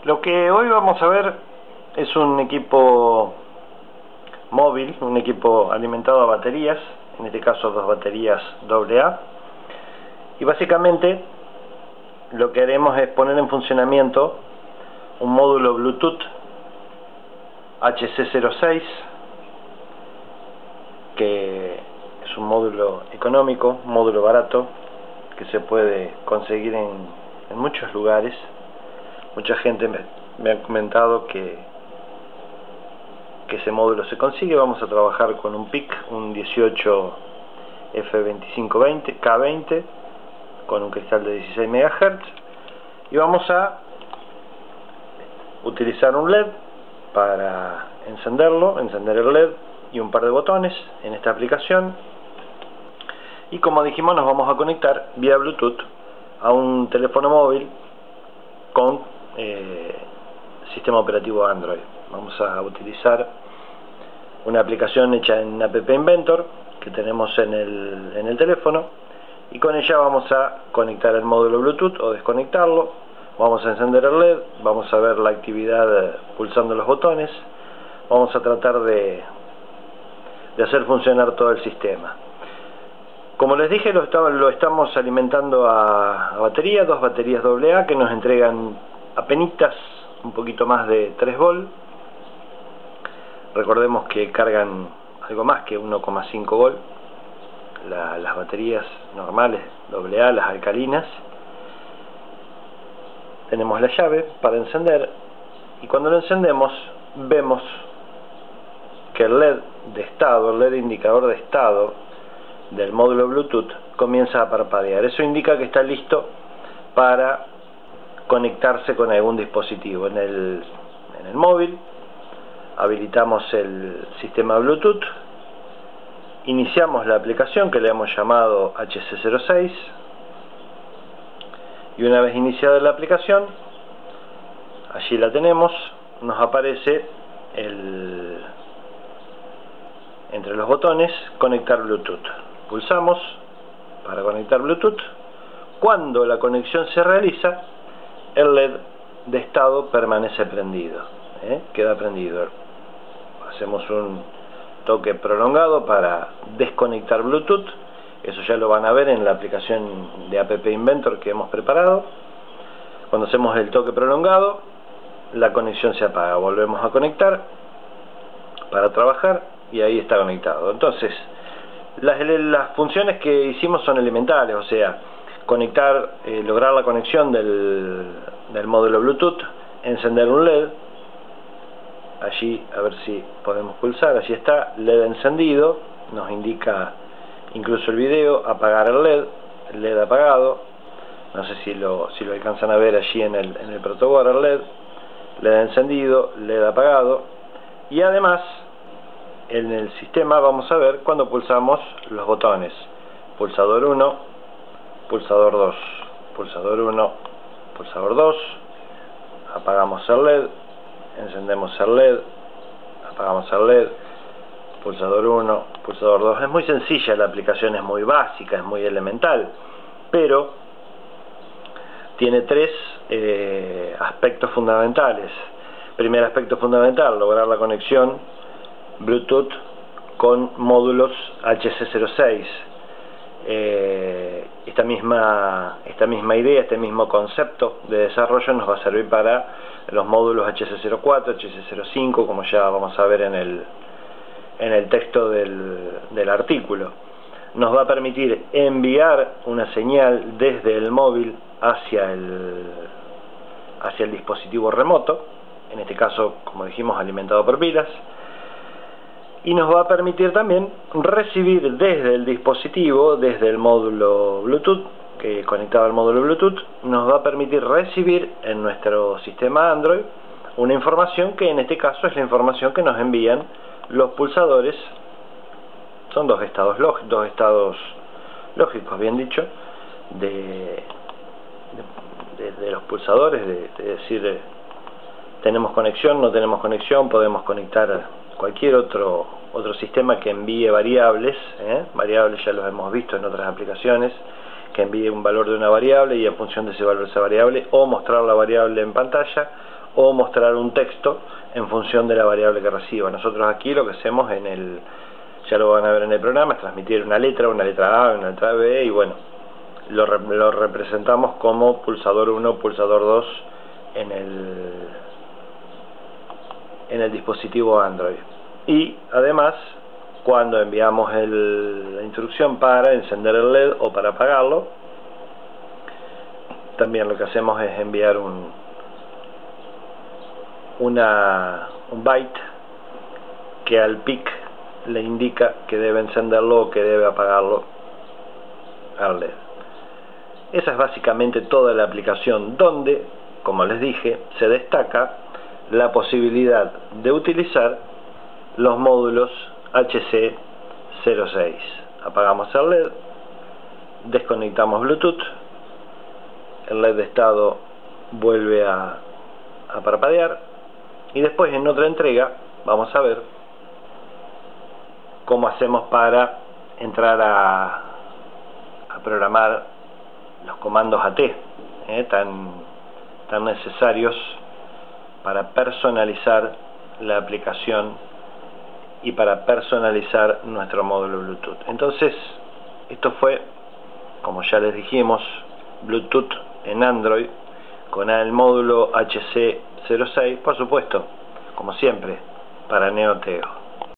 Lo que hoy vamos a ver es un equipo móvil, un equipo alimentado a baterías, en este caso 2 baterías AA, y básicamente lo que haremos es poner en funcionamiento un módulo Bluetooth HC06, que es un módulo económico, un módulo barato, que se puede conseguir en muchos lugares. Mucha gente me ha comentado que ese módulo se consigue. Vamos a trabajar con un PIC, un 18 F2520 K20 con un cristal de 16 MHz, y vamos a utilizar un LED para encender el LED y un par de botones en esta aplicación. Y como dijimos, nos vamos a conectar vía Bluetooth a un teléfono móvil con sistema operativo Android. Vamos a utilizar una aplicación hecha en App Inventor que tenemos en el teléfono, y con ella vamos a conectar el módulo Bluetooth o desconectarlo. Vamos a encender el LED, vamos a ver la actividad pulsando los botones, vamos a tratar de hacer funcionar todo el sistema. Como les dije, lo estamos alimentando a batería, 2 baterías AA que nos entregan apenitas un poquito más de 3 volt. Recordemos que cargan algo más que 1,5 volt las baterías normales AA, las alcalinas. Tenemos la llave para encender, y cuando lo encendemos vemos que el LED de estado, el LED indicador de estado del módulo Bluetooth comienza a parpadear. Eso indica que está listo para conectarse con algún dispositivo. En el móvil habilitamos el sistema Bluetooth, iniciamos la aplicación que le hemos llamado HC06, y una vez iniciada la aplicación, allí la tenemos, nos aparece entre los botones conectar Bluetooth. Pulsamos para conectar Bluetooth. Cuando la conexión se realiza, el LED de estado permanece prendido, queda prendido. Hacemos un toque prolongado para desconectar Bluetooth. Eso ya lo van a ver en la aplicación de App Inventor que hemos preparado. Cuando hacemos el toque prolongado, la conexión se apaga. Volvemos a conectar para trabajar y ahí está conectado. Entonces, las funciones que hicimos son elementales, o sea, conectar, lograr la conexión del módulo Bluetooth, encender un LED. Allí, a ver si podemos pulsar, allí está, LED encendido, nos indica incluso el video, apagar el LED apagado. No sé si lo alcanzan a ver allí en el protoboard, el LED encendido, LED apagado. Y además, en el sistema vamos a ver cuando pulsamos los botones: pulsador 1, pulsador 2, pulsador 1, pulsador 2, apagamos el LED, encendemos el LED, apagamos el LED, pulsador 1, pulsador 2. Es muy sencilla la aplicación, es muy básica, es muy elemental, pero tiene 3 aspectos fundamentales. Primer aspecto fundamental: lograr la conexión Bluetooth con módulos HC06. Esta misma idea, este mismo concepto de desarrollo nos va a servir para los módulos HC04, HC05, como ya vamos a ver en el texto del artículo. Nos va a permitir enviar una señal desde el móvil hacia el dispositivo remoto, en este caso, como dijimos, alimentado por pilas. Y nos va a permitir también recibir desde el dispositivo, desde el módulo Bluetooth, conectado al módulo Bluetooth, nos va a permitir recibir en nuestro sistema Android una información que en este caso es la información que nos envían los pulsadores. Son dos estados lógicos, bien dicho, de los pulsadores, de decir, tenemos conexión, no tenemos conexión, podemos conectar cualquier otro sistema que envíe variables. Variables ya los hemos visto en otras aplicaciones, que envíe un valor de una variable y en función de ese valor de esa variable, o mostrar la variable en pantalla, o mostrar un texto en función de la variable que reciba. Nosotros aquí lo que hacemos ya lo van a ver en el programa, es transmitir una letra A, una letra B, y bueno, lo representamos como pulsador 1, pulsador 2 en el dispositivo Android. Y además, cuando enviamos la instrucción para encender el LED o para apagarlo, también lo que hacemos es enviar un byte que al PIC le indica que debe encenderlo o que debe apagarlo al LED. Esa es básicamente toda la aplicación, donde, como les dije, se destaca la posibilidad de utilizar los módulos HC06. Apagamos el LED, desconectamos Bluetooth, el LED de estado vuelve a parpadear, y después en otra entrega vamos a ver cómo hacemos para entrar a programar los comandos AT, tan necesarios para personalizar la aplicación y para personalizar nuestro módulo Bluetooth. Entonces, esto fue, como ya les dijimos, Bluetooth en Android con el módulo HC06, por supuesto, como siempre, para Neoteo.